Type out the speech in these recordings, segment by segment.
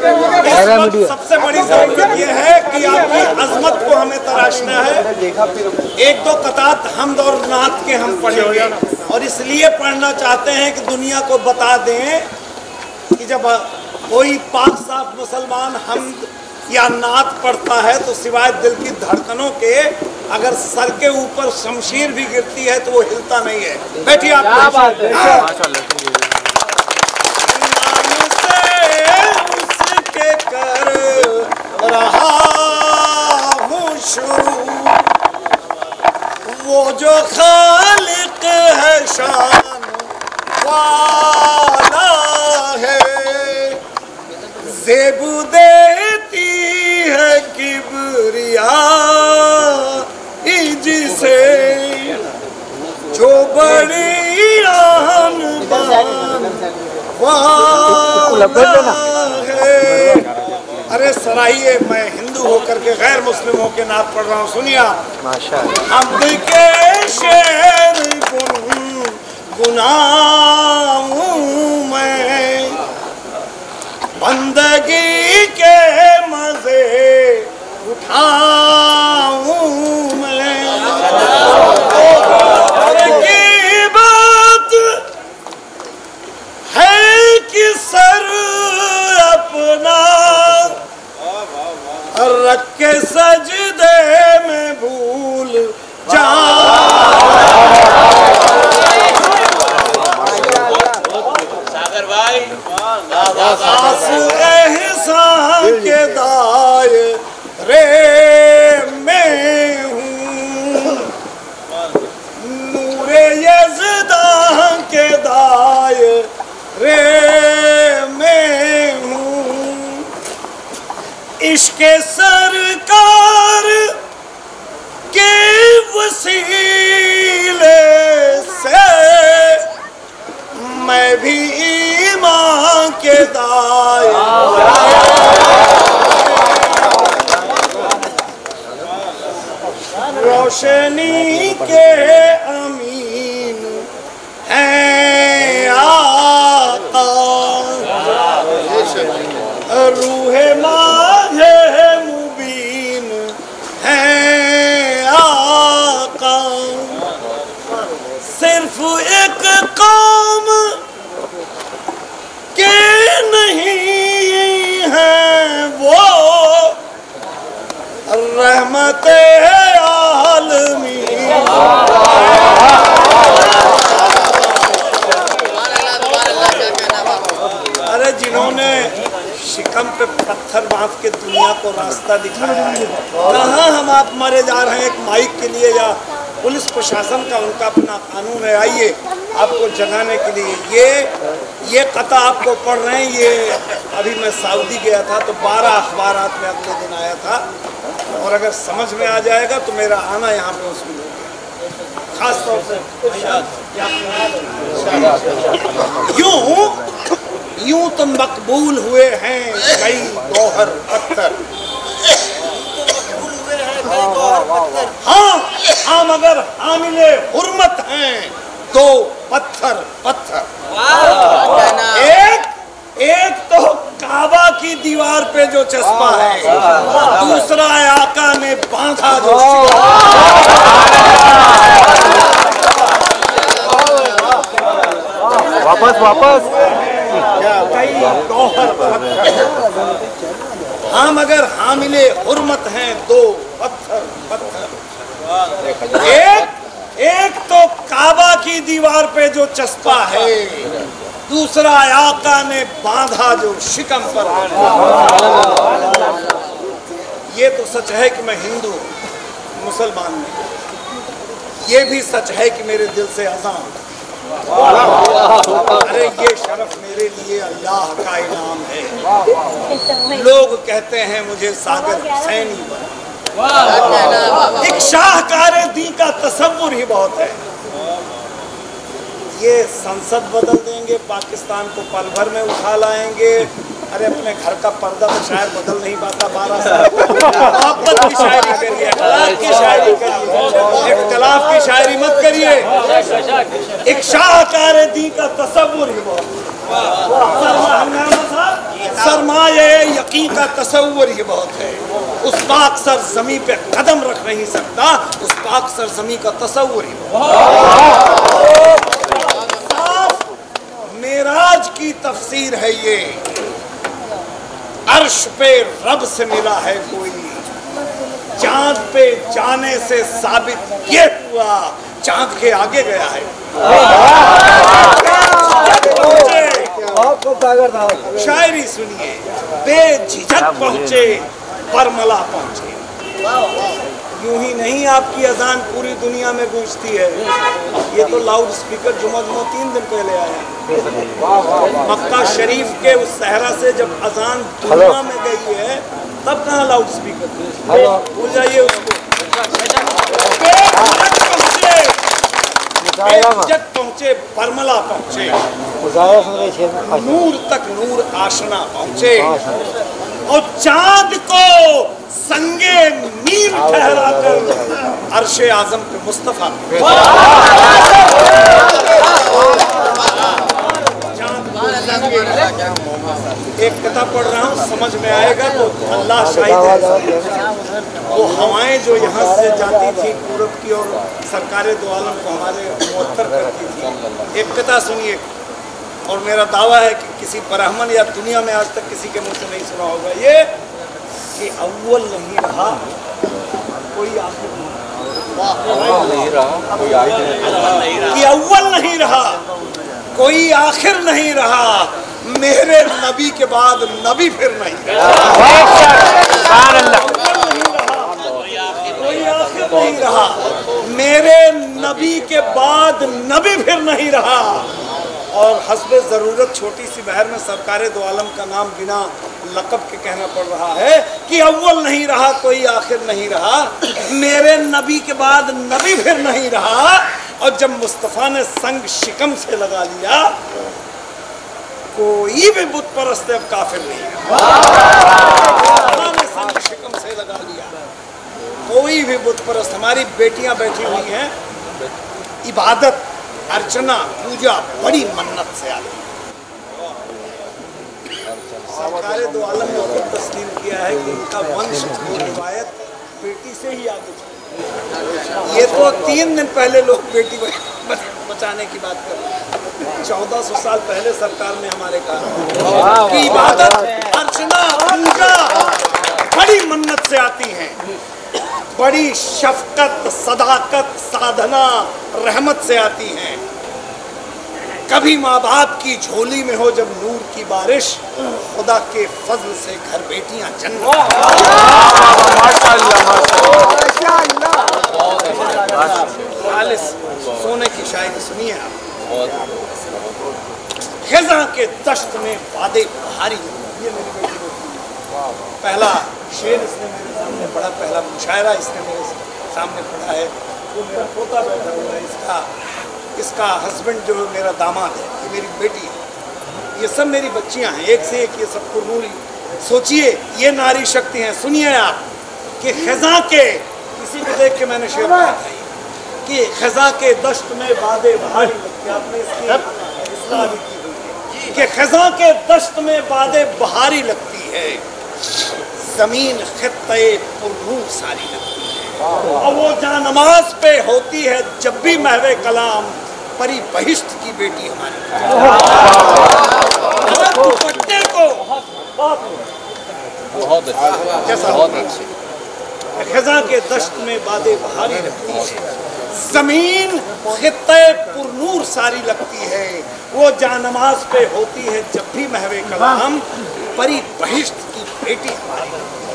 सबसे बड़ी जरूरत यह है कि आपकी अजमत को हमें तराशना है। एक दो कतात हमद और नात के हम पढ़ेंगे और इसलिए पढ़ना चाहते हैं कि दुनिया को बता दें कि जब कोई पाक साफ मुसलमान हमद या नात पढ़ता है तो सिवाय दिल की धड़कनों के अगर सर के ऊपर शमशीर भी गिरती है तो वो हिलता नहीं है। बैठिए आप। उसके कर रहा हूँ शुरू वो जो खालिक है शान वाला है, ज़ेबू देती है किबरिया जिसे जो बड़ी आन बान वाला है। अरे सराइए, मैं हिंदू होकर के गैर मुस्लिम होकर नात पढ़ रहा हूँ, सुनिए माशाअल्लाह। अब के शेर गुनाहूं मैं, बंदगी के मजे उठाऊं मैं, की बात है कि सर अपना रख के सजदे में भूल सागर भाई एहसान के दायरे में हूँ, नूरे यज़दा के दायरे में हूँ, इश्क़ सरकार के वसीले से मैं भी ईमान के रोशनी के अमीन हैं आका, रूहे माहे मुबीन हैं आका, सिर्फ एक कौम के नहीं हैं वो रहमते आलमीन। अरे जिन्होंने शिकम पे पत्थर बांध के दुनिया को रास्ता दिखाया है, कहाँ हम आप मरे जा रहे हैं एक माइक के लिए या पुलिस प्रशासन का उनका अपना कानून है। आइए आपको जगाने के लिए ये कथा आपको पढ़ रहे हैं। ये अभी मैं सऊदी गया था तो 12 अखबारात में अगले दिन आया था और अगर समझ में आ जाएगा तो मेरा आना यहाँ पे उसमें खास तौर से यूं तो मकबूल हुए हैं कई गौहर पत्थर। हाँ, हम अगर हामिले हुर्मत हैं तो पत्थर पत्थर। एक तो काबा की दीवार पे जो चस्पा है, दूसरा आका ने बांधा जो वापस कई गौहर पत्थर। हम अगर हामिले हुर्मत हैं दो पत्थर पत्थर। एक तो काबा की दीवार पे जो चस्पा है, दूसरा आका ने बांधा जो शिकम पर। ये तो सच है कि मैं हिंदू मुसलमान नहीं, ये भी सच है कि मेरे दिल से अज़ान। अरे ये शरफ मेरे लिए अल्लाह का इनाम है। लोग कहते हैं मुझे सागर हुसैनी बना, एक शाहकार दी का तसव्वुर ही बहुत है। ये संसद बदल देंगे, पाकिस्तान को पल भर में उठा लाएंगे। अरे अपने घर का पर्दा तो शायद बदल नहीं पाता 12 साल। मोहब्बत की शायरी करिए, अखलाक की शायरी करिए, इख्तिलाफ की शायरी मत करिए। एक शाहकार दी का तसव्वुर ही बहुत। सरमाए यकीन का तसव्वुर ही बहुत है। उस पाक सर जमी पे कदम रख नहीं सकता, उस पाक सर जमी का तसव्वुर ही साफ मेराज की तफसीर है ये। अर्श पे रब से मिला है कोई, चांद पे जाने से साबित ये हुआ चांद के आगे गया है। शायरी सुनिए, बेझिझक पहुंचे बरमला पहुंचे। यूं ही नहीं आपकी अजान पूरी दुनिया में गूंजती है। ये तो लाउड स्पीकर जुमा 3 दिन पहले आया। मक्का शरीफ के उस सहरा से जब अजान दुनिया में गई है तब कहाँ लाउड स्पीकर, भूल जाइए उसको। बेझिझक पहुंचे बरमला पहुंचे, नूर तक नूर आशना पहुंचे और चांद को संगे मीर ठहरा कर अर्शे आजम पे मुस्तफा। एक कथा पढ़ रहा हूँ, समझ में आएगा तो अल्लाह शाहिद है। वो हवाएं जो यहाँ से जाती थी पूरब की और सरकारे दो आलम को हमारे मुअत्तर करती थी। एक कथा सुनिए, और मेरा दावा है कि किसी ब्राह्मण या दुनिया में आज तक किसी के मुंह से नहीं सुना होगा ये, कि अव्वल नहीं रहा कोई आखिर नहीं रहा, कि अव्वल नहीं रहा कोई आखिर नहीं रहा, मेरे नबी के बाद नबी फिर नहीं रहा। कोई आखिर नहीं रहा, मेरे नबी के बाद नबी फिर नहीं रहा। और हस्बे ज़रूरत छोटी सी बहर में सरकारे दो आलम का नाम बिना लक़ब के कहना पड़ रहा है कि अव्वल नहीं रहा कोई आखिर नहीं रहा, मेरे नबी के बाद नबी फिर नहीं रहा। और जब मुस्तफ़ा ने संग शिकम से लगा लिया, कोई भी बुत परस्त अब काफिर नहीं रहा। संग शिकम से लगा लिया, कोई भी बुत परस्त। हमारी बेटियां बैठी हुई हैं, इबादत अर्चना पूजा बड़ी मन्नत से आती है। सरकारे दो आलम ने खुद तस्लीम किया है कि इनका वंश की रिवायत बेटी से ही आगे चली। ये तो 3 दिन पहले लोग बेटी बचाने की बात कर रहे हैं। 1400 साल पहले सरकार ने हमारे कहा कि इबादत अर्चना पूजा बड़ी मन्नत से आती हैं, बड़ी शफकत सदाकत साधना रहमत से आती हैं। कभी माँ बाप की झोली में हो जब नूर की बारिश, खुदा के फजल से घर बेटियां जन्नत। सोने की शायरी सुनिए आप। खिज़ा के दश्त में वादे बहारी, ये मेरी बेटी को पहला शेर इसने मेरे सामने पढ़ा, पहला मुशायरा इसने मेरे सामने पढ़ा है। वो मेरा पोता बैठा हुआ है, इसका हस्बैंड जो मेरा दामाद है, ये मेरी बेटी है, ये सब मेरी बच्चियां हैं, एक से एक ये सब नूरी। सोचिए ये नारी शक्ति है। सुनिए आप कि खिज़ा के, किसी को देख के मैंने शेर पढ़ा था कि खिज़ा के दश्त में वादे बहारी लगती है। आपने इसकी इस्लाह भी की हुई है कि खिज़ा के दश्त में वादे बहारी लगती है, जमीन खित्ते पुरनूर सारी लगती है। और वो जहाँ नमाज पे होती है जब भी महवे कलाम, परी बहिश्त की बेटी हमारी। दुपट्टे को बहुत अच्छे खिज़ा के दश्त में बादे बहारी लगती है, जमीन खित्ते पुरनूर सारी लगती है। वो जहाँ नमाज पे होती है जब भी महवे कलाम, परी बहिश्त की बेटी हमारी।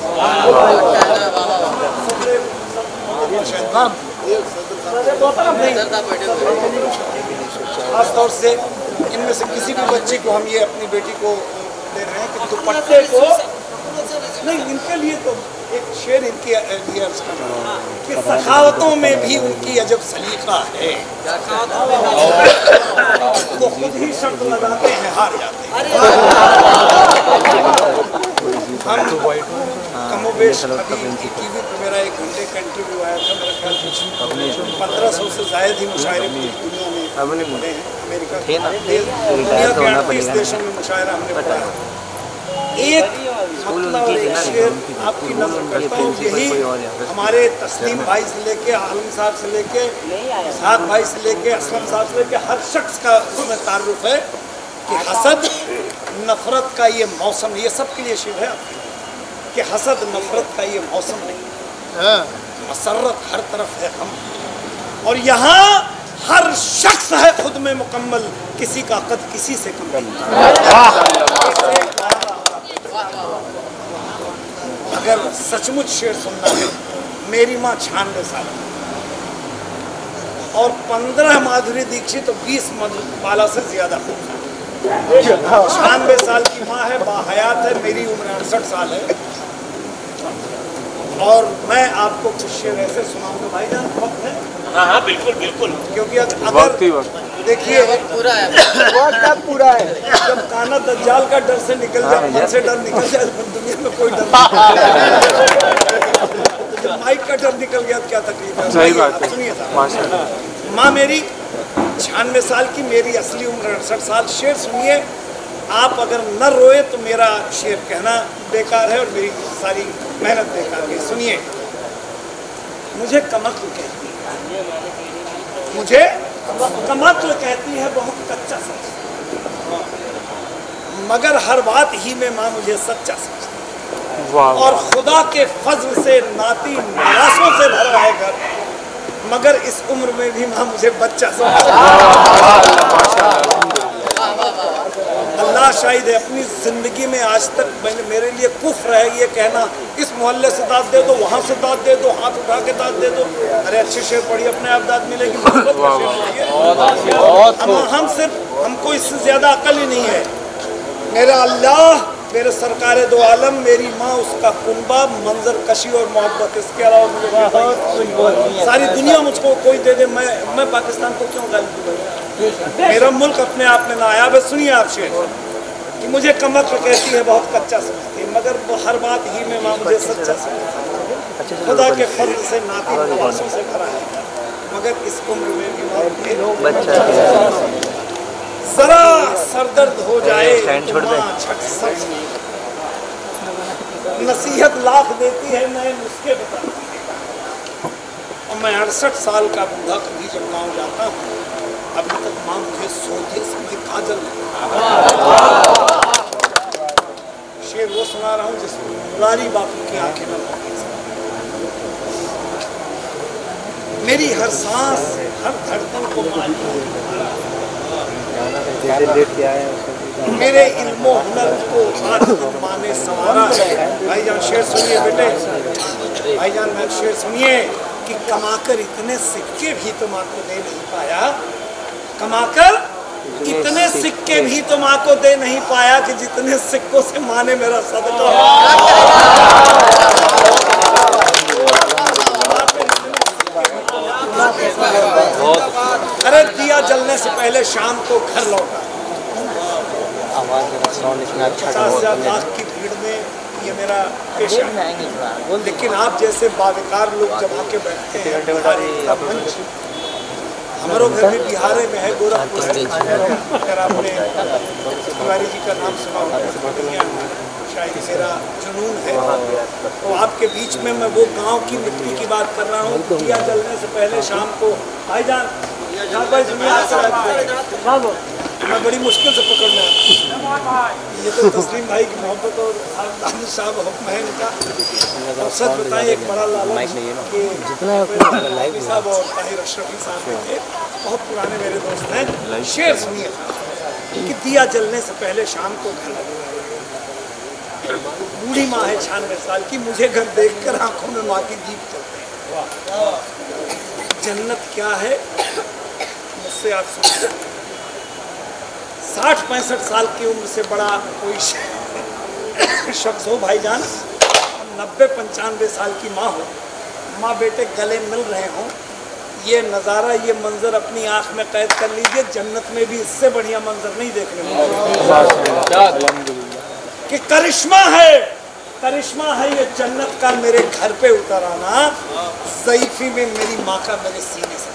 खास तौर से इनमें से किसी भी बच्चे को हम ये अपनी बेटी को दे रहे हैं कि दुपट्टे को नहीं, इनके लिए तो एक शेर इनके लिए अर्ज कर रहा हूं कि सखावतों में भी उनकी अजब सलीका है, वो खुद ही शर्त लगाते हैं हार जाते हैं। हम कमोबेश अभी टीवी पर मेरा 1 घंटे का इंटरव्यू आया था, मेरा ख्याल 1500 से ज़ायद ही मुशायरे पूरी दुनिया में पढ़े हैं। अमेरिका दुनिया के 38 देशों में मुशायरा हमने पढ़ा है। एक मतलब एक शेर आपकी नजर करता हूँ, यही हमारे तस्लीम भाई से लेके आलम साहब से लेके साद भाई से लेके असलम साहब से लेके हर शख्स का उसमें तारुफ है कि हसद नफरत का ये मौसम, ये सब के लिए शिव है कि हसद नफरत का ये मौसम नहीं, मसरत हर तरफ है हम, और यहाँ हर शख्स है खुद में मुकम्मल, किसी का कद किसी से कम नहीं। अगर सचमुच शेर सुनना है, मेरी माँ 96 साल और 15 माधुरी दीक्षित तो 20 मधुबाला से ज्यादा। 96 साल की माँ है, बाहयात है, मेरी उम्र 68 साल है, और मैं आपको कुछ शेर ऐसे सुनाऊंगा भाईजान, वक्त है? हाँ बिल्कुल बिल्कुल, क्योंकि अगर देखिए पूरा है, जब काना दज्जाल का डर से निकल जाए, मन से डर निकल जाए, तो दुनिया में कोई डर नहीं। जब माइक का डर निकल गया तो क्या तकलीफ है? सही बात है। सुनिए, माँ मेरी 96 साल की, मेरी असली उम्र 68 साल। शेर सुनिए, आप अगर न रोए तो मेरा शेर कहना बेकार है और मेरी सारी मेहनत बेकार है। सुनिए, मुझे कमक्ल कहती है, मुझे कमक्ल कहती है, बहुत कच्चा समझती, मगर हर बात ही में माँ मुझे सच्चा समझती है, और खुदा के फजल से नाती निराशों से भरा है घर, मगर इस उम्र में भी माँ मुझे बच्चा समझती है। अल्लाह शाहिद है, अपनी ज़िंदगी में आज तक मैंने, मेरे लिए कुफ्र है ये कहना, इस मोहल्ले से दाद दे दो, वहाँ से दाद दे दो, हाथ उठा के दाद दे दो। अरे अच्छे शेर पढ़िए, अपने आप दाद मिलेगी। हम सिर्फ, हमको इससे ज़्यादा अकल ही नहीं है। मेरा अल्लाह, मेरे सरकार दो आलम, मेरी माँ, उसका कुनबा, मंजर कशी और मोहब्बत, इसके अलावा मुझे सारी दुनिया मुझको कोई दे दे, मैं पाकिस्तान को क्यों गाली दूँ? मेरा मुल्क अपने आप में नायाब है। सुनिए आप शेर कि मुझे कमक्ल कहती है, बहुत कच्चा समझती है, मगर वो हर बात ही में माँ मुझे सच्चा समझती है। खुदा के फजल से नाती निवासों से भरा है, मगर इस उम्र में भी जरा सरदर्द हो जाए तो माँ छठ सब्ज नसीहत लाख देती है, नए नुस्खे बताती है। और मैं 68 साल का बूढ़ा कभी जब गाँव जाता हूँ, अभी तक माँ मुझे सोते समय काजल। शेर वो सुना रहा हूँ जिसमें मुरारी बापू की आंखें में मेरी हर सांस, हर धड़कन को मेरे इल्मो हुनर को आज माँ ने संवारा है। भाईजान शेर सुनिए बेटे, भाईजान मैं शेर सुनिए कि कमाकर इतने सिक्के भी तो माँ को दे नहीं पाया, कमाकर इतने सिक्के भी तो माँ को दे नहीं पाया कि जितने सिक्कों से माँ ने मेरा सदका। अरे दिया जलने से पहले शाम को घर लौटा, 50,000 लाख की भीड़ में ये मेरा पेशा है। लेकिन आप जैसे बाविकार लोग जब आके बैठते हैं, मंच हमारे घर में बिहार में है, गोरखपुर है, अगर आपने तिवारी जी का नाम सुना होगा, शायद मेरा जुनून है, तो आपके बीच में मैं वो गांव की मिट्टी की बात कर रहा हूँ। दिया जलने से पहले शाम को, भाईजान मैं बड़ी मुश्किल से पकड़ में, ये तो तस्लीम भाई की मोहब्बत और दानिश साहब हुक्म है इनका। और सच बताएं, एक बड़ा लालच कि साहब और ताहिर अशरफी साहब थे, बहुत पुराने मेरे दोस्त हैं। शेर सुनिए कि दिया जलने से पहले शाम को घर, बूढ़ी माँ है 96 साल की, मुझे घर देखकर आंखों में माँ की दीप चलते हैं। जन्नत क्या है मुझसे आप सुनिए। 60-65 साल की उम्र से बड़ा कोई शख्स हो भाईजान, 90-95 साल की माँ हो, माँ बेटे गले मिल रहे हों, ये नज़ारा, ये मंजर अपनी आँख में कैद कर लीजिए। जन्नत में भी इससे बढ़िया मंजर नहीं देखने मिलेगा। कि करिश्मा है ये जन्नत का मेरे घर पे उतर आना, ज़ईफ़ी में मेरी माँ का मेरे सीने से,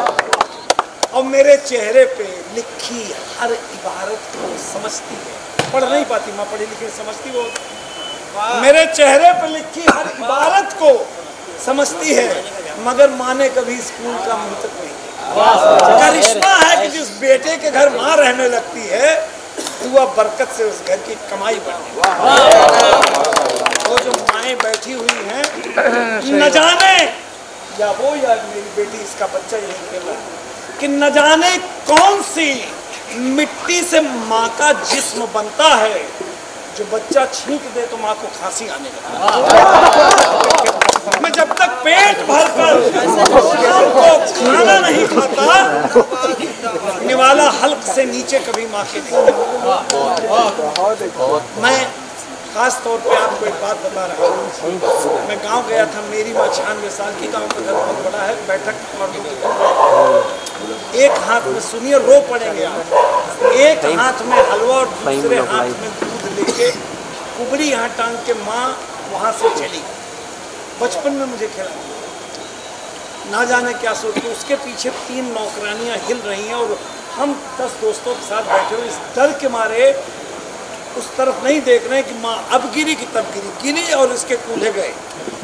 और मेरे चेहरे पे लिखी हर इबारत को समझती है। पढ़ नहीं पाती, माँ पढ़ी लिखी समझती वो, मेरे चेहरे पर लिखी हर इबारत को समझती है, मगर माँ ने कभी स्कूल का मुंह तक नहीं। करिश्मा है कि जिस बेटे के घर माँ रहने लगती है तो वह बरकत से उस घर की कमाई बढ़ती है। वो जो माएँ बैठी हुई हैं, न जाने या वो या मेरी बेटी इसका बच्चा यही खेल रहा है कि न जाने कौन सी मिट्टी से माँ का जिस्म बनता है, जो बच्चा छींक दे तो माँ को खांसी आने लगती है। मैं जब तक पेट भरकर खाना नहीं खाता, निवाला हल्क से नीचे कभी माँ के नहीं। मैं खास तौर पे आपको एक बात बता रहा हूँ। मैं गांव गया था, मेरी माँ 96 साल की, गांव का घर बहुत बड़ा है, बैठक मर्दों की, एक हाथ में सुनिए रो पड़ेंगे आप, एक हाथ में हलवा और दूसरे हाथ में दूध लेके कुबड़ी यहाँ टांग के माँ वहाँ से चली। बचपन में मुझे खेला, ना जाने क्या सोचती, उसके पीछे 3 नौकरानियाँ हिल रही हैं और हम 10 दोस्तों के साथ बैठे हुए इस डर के मारे उस तरफ नहीं देख रहे हैं कि माँ अब गिरी कि तब गिरी और इसके कूल्हे गए।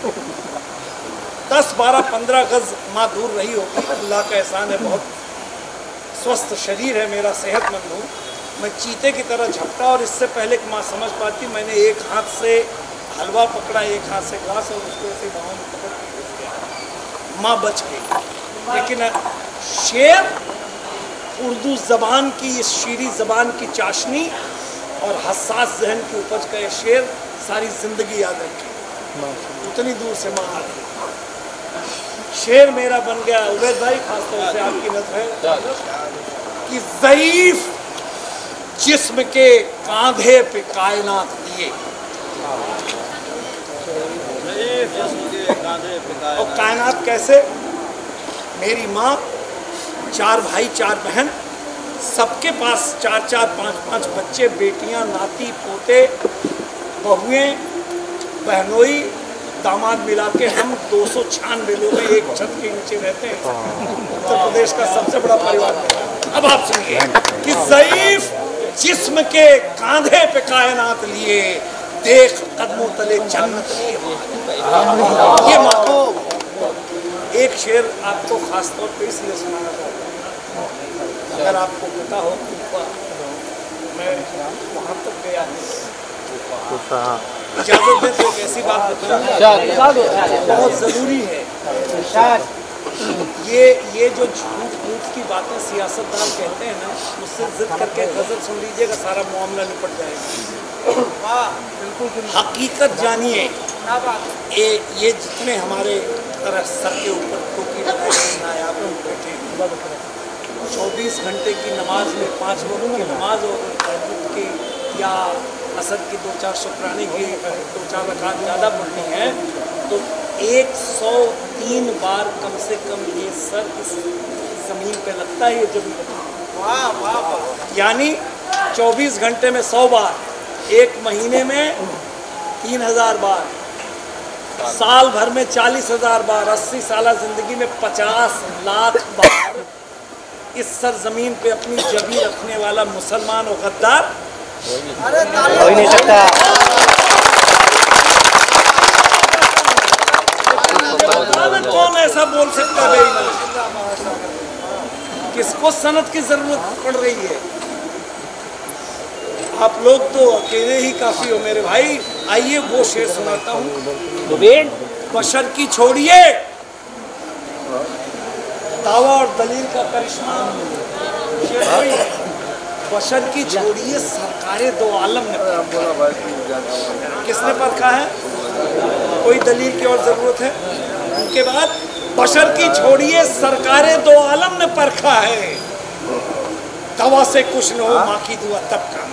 10, 12, 15 गज माँ दूर रही होगी। अल्लाह का एहसान है, बहुत स्वस्थ शरीर है मेरा, सेहतमंद हूँ। मैं चीते की तरह झपटा और इससे पहले कि माँ समझ पाती, मैंने एक हाथ से हलवा पकड़ा, एक हाथ से ग्लास और उसको ऐसे बाहों में पकड़ के घुस गया। माँ बच गई। लेकिन शेर उर्दू ज़बान की, इस शीरी ज़बान की चाशनी और हसास जहन की उपज का ये शेर सारी ज़िंदगी याद रखे। उतनी दूर से माँ आ गई, शेर मेरा बन गया। उबैद भाई खासतौर से आपकी नज़र है कि ज़ईफ़ जिस्म के कांधे पे कायनात लिए, और कायनात कैसे? मेरी माँ, 4 भाई 4 बहन, सबके पास 4-4, 5-5 बच्चे, बेटियां, नाती पोते, बहुएं, बहनोई, दामाद मिला के हम 296 लोग एक छत के नीचे रहते हैं। उत्तर प्रदेश का सबसे बड़ा परिवार। अब आप सुनिए कि ज़ईफ़ जिस्म के कांधे पे कायनात लिए, देख कदमों तले जन्नत लिए। ये माँ, एक शेर आपको खास तौर पे इसलिए सुनाना चाहता हूँ, अगर आपको पता हो कूफा, मैं वहाँ तक गया हूँ, इजाज़त दें तो एक ऐसी बात बताऊँ बहुत ज़रूरी है। ये जो झूठ की बातें सियासतदान कहते हैं ना, उससे जिद करके गज़ल सुन लीजिएगा, सारा मामला निपट जाएगा। हकीकत जानिए, ये जितने हमारे तरह सर के ऊपर टोपी लगाए नायाब बैठे, 24 घंटे की नमाज में 5 वक्त की नमाज और तहज्जुद की या असर की 2-4 शुक्राने की 2-4 रकात ज़्यादा पढ़नी है तो 103 बार कम से कम ये सर इस ज़मीन पे लगता है। ये जब यानी 24 घंटे में 100 बार, 1 महीने में 3000 बार, साल भर में 40,000 बार, 80 साल ज़िंदगी में 50 लाख बार इस सरजमीन पे अपनी जबी रखने वाला मुसलमान और गद्दार हो ही नहीं सकता। कौन ऐसा बोल सकता है? किसको सनद की जरूरत पड़ रही है? आप लोग तो अकेले ही काफी हो मेरे भाई। आइए वो शेर सुनाता हूँ। बशर की छोड़िए दावा और दलील का करिश्मा, बशर की छोड़िए सरकारे दो आलम ने किसने परखा है? कोई दलील की और जरूरत है? उनके बाद बशर की छोड़िए सरकारे दो आलम ने परखा है, दवा से कुछ न हो माँ की दुआ तब काम।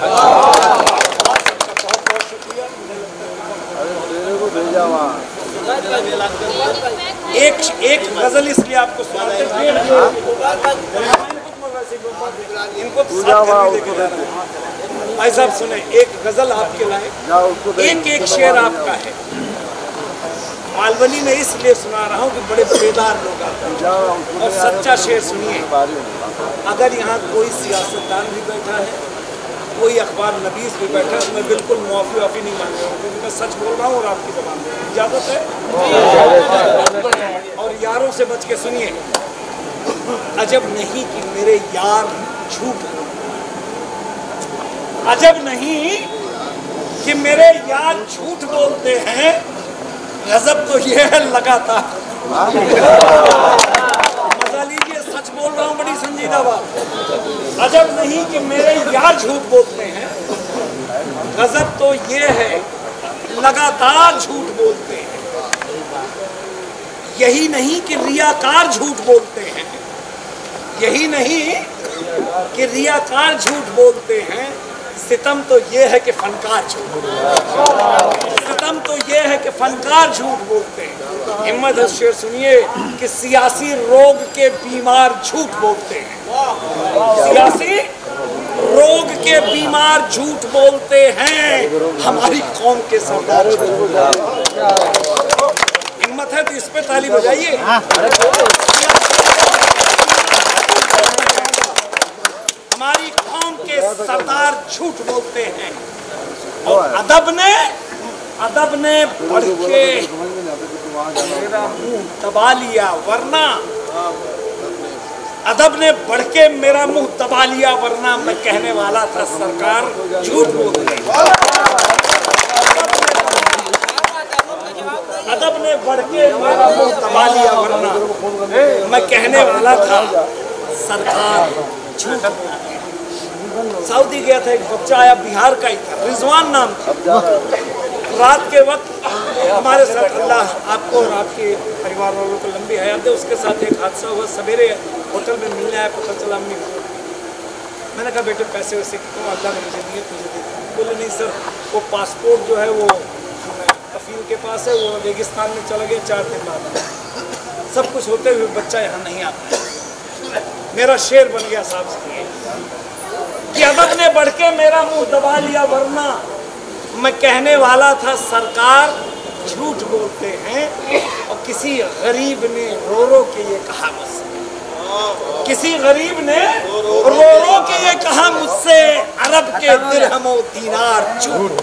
बहुत बहुत शुक्रिया। एक गजल इसलिए आपको सुनाते इनको भाई साहब सुने, एक गजल आपके लाए, एक शेर आपका है। मालवनी में इसलिए सुना रहा हूँ कि बड़े बेदार लोग आते हैं और सच्चा शेर सुनिए। अगर यहाँ कोई सियासतदान भी बैठा है, कोई अखबार नबीस भी बैठा तो मैं बिल्कुल मुआफ़ी नहीं मांग रहा हूँ, क्योंकि मैं सच बोल रहा हूँ और आपकी ज़बान में इजाज़त है। और यारों से बच के सुनिए, अजब नहीं कि मेरे यार झूठ, अजब नहीं कि मेरे यार झूठ बोलते हैं, गजब तो ये है लगातार। मजा लीजिए, सच बोल रहा हूँ, बड़ी संजीदा बात। अजब नहीं कि मेरे यार झूठ बोलते हैं, गजब तो ये है लगातार झूठ बोलते हैं। यही नहीं कि रियाकार झूठ बोलते हैं, यही नहीं कि रियाकार झूठ बोलते हैं, सितम तो ये है कि फनकार झूठ बोलते हैं, सितम तो ये है कि फनकार झूठ बोलते हैं। हिम्मत है शेर सुनिए कि सियासी रोग के बीमार झूठ बोलते हैं, सियासी रोग के बीमार झूठ बोलते हैं, हमारी कौम के सरदार। हिम्मत है तो इस पे ताली बजाइए। हमारी कौम के सरदार झूठ बोलते हैं, और अदब ने बढ़ के मेरा मुंह दबा लिया, वरना अदब ने बढ़ के मेरा मुंह दबा लिया, वरना मैं कहने वाला था सरकार झूठ बोल रही। अदब ने बढ़ के मेरा मुंह दबा लिया, वरना मैं कहने वाला था सरकार झूठ बोल रही। सऊदी गया था, एक बच्चा आया, बिहार का ही था, रिजवान नाम था। रात के वक्त हमारे साथ, अल्लाह आपको और आपके परिवार वालों को लंबी हयात दे, उसके साथ एक हादसा हुआ। सवेरे होटल में मिलने आया, पता चला अम्मी। मैंने कहा बेटे पैसे वैसे क्यों, अल्लाह ने मुझे दिए, तुझे दे। बोले नहीं सर, वो पासपोर्ट जो है वो कफील के पास है, वो रेगिस्तान में चला गया, 4 दिन बाद। सब कुछ होते हुए बच्चा यहाँ नहीं आता। मेरा शेर बन गया साहब से कि अदब ने बढ़ के मेरा मुंह दबा लिया, वरना मैं कहने वाला था सरकार झूठ बोलते हैं। और किसी गरीब ने रो रो के ये कहा मुझसे, किसी गरीब ने रो रो के ये कहा मुझसे, अरब के दिरहमो दीनार झूठ,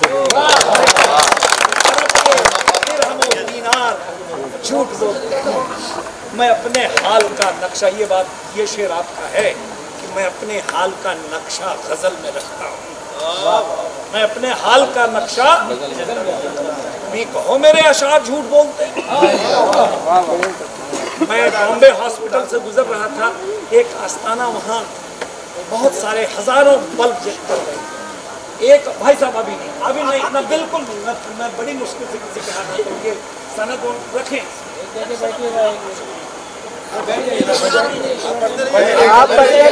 अरब के दिरहमो दीनार झूठ बोलते हैं। मैं अपने हाल का नक्शा, ये शेर आपका है कि मैं अपने हाल का नक्शा गजल में रखता हूँ। मैं अपने हाल का नक्शा, भी कहो मेरे अशार झूठ बोलते हैं। मैं बॉम्बे हॉस्पिटल से गुजर रहा था, एक आस्थाना, वहाँ बहुत सारे हजारों बल्ब जल गए। एक भाई साहब अभी नहीं ना, बिल्कुल नहीं। मैं बड़ी मुश्किल से किसी के हाथ में ये सनद रखें। आप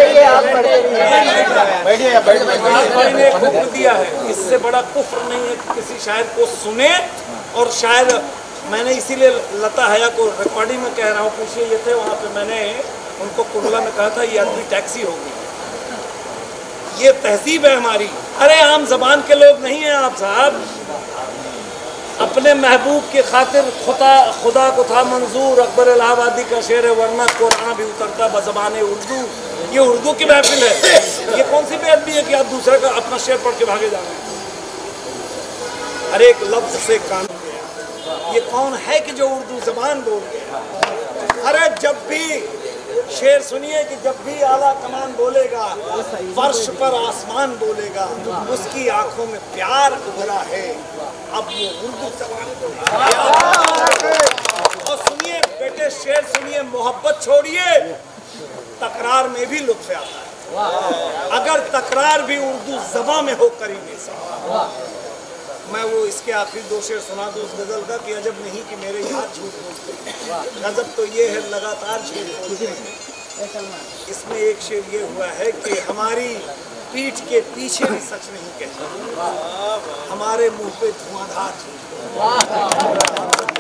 दिया है, इससे बड़ा कुफ्र नहीं है कि किसी शायर को सुने। और शायद मैंने इसीलिए लता हया को रिकॉर्डिंग में कह रहा हूँ, पूछिए ये थे वहाँ पे, मैंने उनको कुर्ला में कहा था ये आदमी टैक्सी होगी, ये तहजीब है हमारी। अरे आम जबान के लोग नहीं हैं आप साहब। अपने महबूब की खातिर खुदा को था मंजूर, अकबर इलाहाबादी का शेर है, वरना कुरान भी उतरता बज़बाने उर्दू। ये उर्दू की महफिल है, ये कौन सी बेअदबी है कि आप दूसरे का अपना शेर पढ़ के भागे जा रहे हैं। हर एक लफ्ज से कान गया, ये कौन है कि जो उर्दू जबान बोल गया। अरे जब भी शेर सुनिए कि जब भी आला कमान बोलेगा, फर्श पर आसमान बोलेगा, उसकी आंखों में प्यार उभरा है, अब वो उर्दू जबान बोलेगा। और सुनिए बेटे, शेर सुनिए, मोहब्बत छोड़िए, तकरार में भी लुत्फ आता है, अगर तकरार भी उर्दू ज़बान में हो करीने से। मैं वो इसके आखिरी 2 शेर सुना दूँ उस गज़ल का कि अजब नहीं कि मेरे यार झूठ बोलते हैं, गज़ब तो ये है लगातार झूठ बोलते हैं। इसमें एक शेर ये हुआ है कि हमारी पीठ के पीछे भी सच नहीं कहते, हमारे मुंह पे धुआंधार झूठ।